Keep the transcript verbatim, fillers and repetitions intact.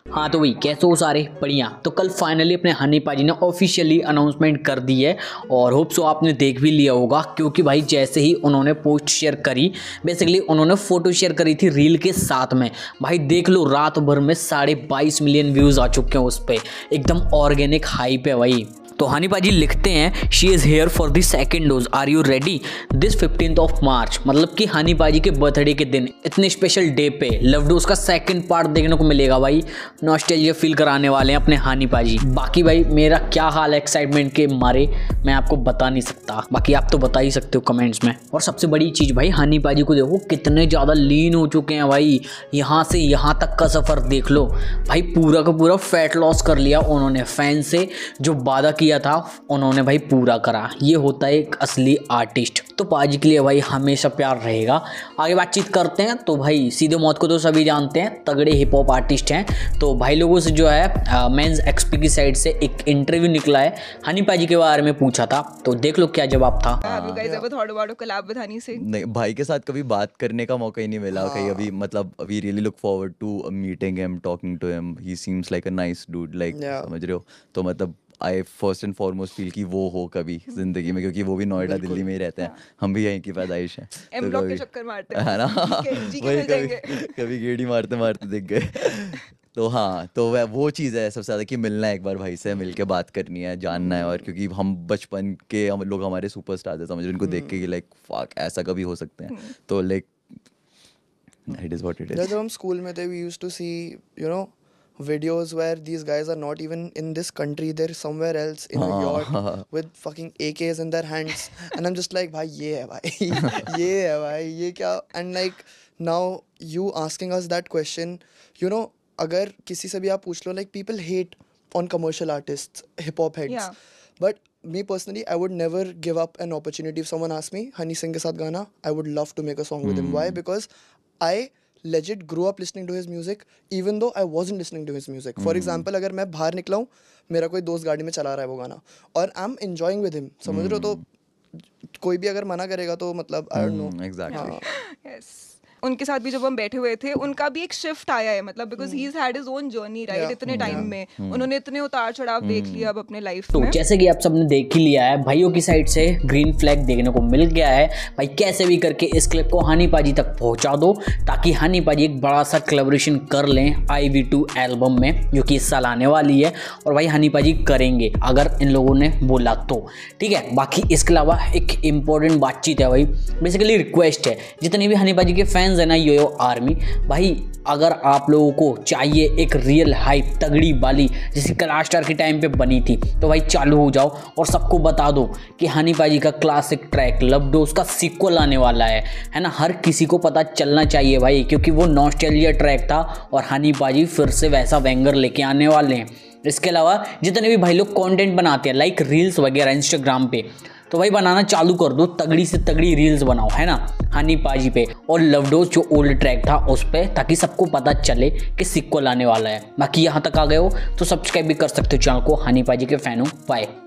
हाँ तो वही कैसे हो सारे बढ़िया। तो कल फाइनली अपने हनी पाजी ने ऑफिशियली अनाउंसमेंट कर दी है और होप सो आपने देख भी लिया होगा, क्योंकि भाई जैसे ही उन्होंने पोस्ट शेयर करी, बेसिकली उन्होंने फोटो शेयर करी थी रील के साथ में, भाई देख लो रात भर में साढ़े बाईस मिलियन व्यूज़ आ चुके हैं उस पर। एकदम ऑर्गेनिक हाइप है भाई। तो हनी पाजी लिखते हैं she is here for the second dose, are you ready this fifteenth of March. मतलब कि हनी पाजी के बर्थडे के दिन इतने स्पेशल डे पे लव डोज का सेकंड पार्ट देखने को मिलेगा भाई। नॉस्टैल्जिया फील कराने वाले हैं अपने हनी पाजी। बाकी भाई मेरा क्या हाल है एक्साइटमेंट के मारे, मैं आपको बता नहीं सकता, बाकी आप तो बता ही सकते हो कमेंट्स में। और सबसे बड़ी चीज़ भाई हनी पाजी को देखो कितने ज़्यादा लीन हो चुके हैं भाई, यहाँ से यहाँ तक का सफ़र देख लो भाई, पूरा का पूरा फैट लॉस कर लिया उन्होंने। फैन से जो वादा किया था उन्होंने भाई पूरा करा। ये होता है एक असली आर्टिस्ट। तो पाजी के लिए भाई हमेशा प्यार रहेगा। आगे बातचीत करते हैं। तो भाई सीधे मौत को तो सभी जानते हैं, तगड़े हिप हॉप आर्टिस्ट हैं। तो भाई लोगों से जो है मेंस एक्सपी की साइड से एक इंटरव्यू निकला है, हनी पाजी के बारे में पूछा था, तो देख लो क्या जवाब था। नहीं भाई के साथ कभी बात करने का मौका ही नहीं मिला कहीं अभी, मतलब we really look forward to meeting him, talking to him, he seems like a nice dude, like समझ रहे हो। तो मतलब I first and foremost feel कि वो हो कभी जिंदगी में, क्योंकि वो भी नोएडा दिल्ली में ही रहते हैं, हम भी यहीं की पैदाइश हैं, एम ब्लॉक के चक्कर मारते हैं, है ना, वही कभी कभी गेड़ी मारते मारते दिख गए। तो हाँ, तो वह वो चीज़ है सबसे ज़्यादा कि मिलना है एक बार भाई से, मिल के बात करनी है, जानना है। और क्योंकि हम बचपन के हम लोग हमारे सुपरस्टार थे, समझ रहे, उनको देख के कि लाइक फक ऐसा कभी हो सकते हैं, तो like it is what it is. जब हम स्कूल में थे we used to see you know videos where these guys are not even in this country, they're somewhere else in a yacht with fucking A Ks in their hands, and I'm just like bhai ye hai bhai ye hai bhai ye kya। And like now you asking us that question, you know, agar kisi se bhi aap puch lo, like people hate on commercial artists, hip hop heads, yeah. But me personally, I would never give up an opportunity if someone asked me Honey Singh ke sath gana, I would love to make a song with him. Why? Because I legit grew up listening to his music even though I wasn't listening to his music. For example, अगर मैं बाहर निकला हूँ, मेरा कोई दोस्त गाड़ी में चला रहा है वो गाना और I am enjoying with him, समझ रहे हो, तो कोई भी अगर मना करेगा तो मतलब I don't know. Exactly. Yes, उनके साथ भी जब हम बैठे हुए थे उनका भी एक शिफ्ट आया है, मतलब because he had his own journey right. इतने टाइम में उन्होंने इतने उतार चढ़ाव देख लिया अब अपने लाइफ में। तो जैसे कि आप सबने देख ही लिया है, भाइयों की साइड से ग्रीन फ्लैग देखने को मिल गया है भाई। कैसे भी करके इस क्लिप को हनी पाजी तक पहुंचा दो ताकि हनी पाजी एक बड़ा सा कोलैबोरेशन कर लें आई वी टू एल्बम में, जो कि इस साल आने वाली है। और भाई हनी पाजी करेंगे अगर इन लोगों ने बोला तो, ठीक है। बाकी इसके अलावा एक इम्पोर्टेंट बातचीत है भाई, बेसिकली रिक्वेस्ट है जितने भी हनी पाजी के फैंस है ना, यो यो आर्मी भाई, अगर आप लोगों को चाहिए एक रियल हाइप तगड़ी वाली जैसे क्लास स्टार के टाइम पे बनी थी, तो भाई चालू हो जाओ और सबको बता दो कि हनी पाजी का क्लासिक ट्रैक लव डोज का सीक्वल आने वाला है, है ना। हर किसी को पता चलना चाहिए भाई, क्योंकि वो नॉस्टैल्जिया ट्रैक था और हनी पाजी फिर से वैसा वेंगर लेके आने वाले हैं। इसके अलावा जितने भी भाई लोग कंटेंट बनाते हैं लाइक रील्स वगैरह इंस्टाग्राम पे, तो भाई बनाना चालू कर दो, तगड़ी से तगड़ी रील्स बनाओ, है ना, हनी पाजी पे और लव डोज जो ओल्ड ट्रैक था उस पे, ताकि सबको पता चले कि सीक्वल आने वाला है। बाकी यहाँ तक आ गए हो तो सब्सक्राइब भी कर सकते हो चैनल को। हनी पाजी के फैन हो, बाय।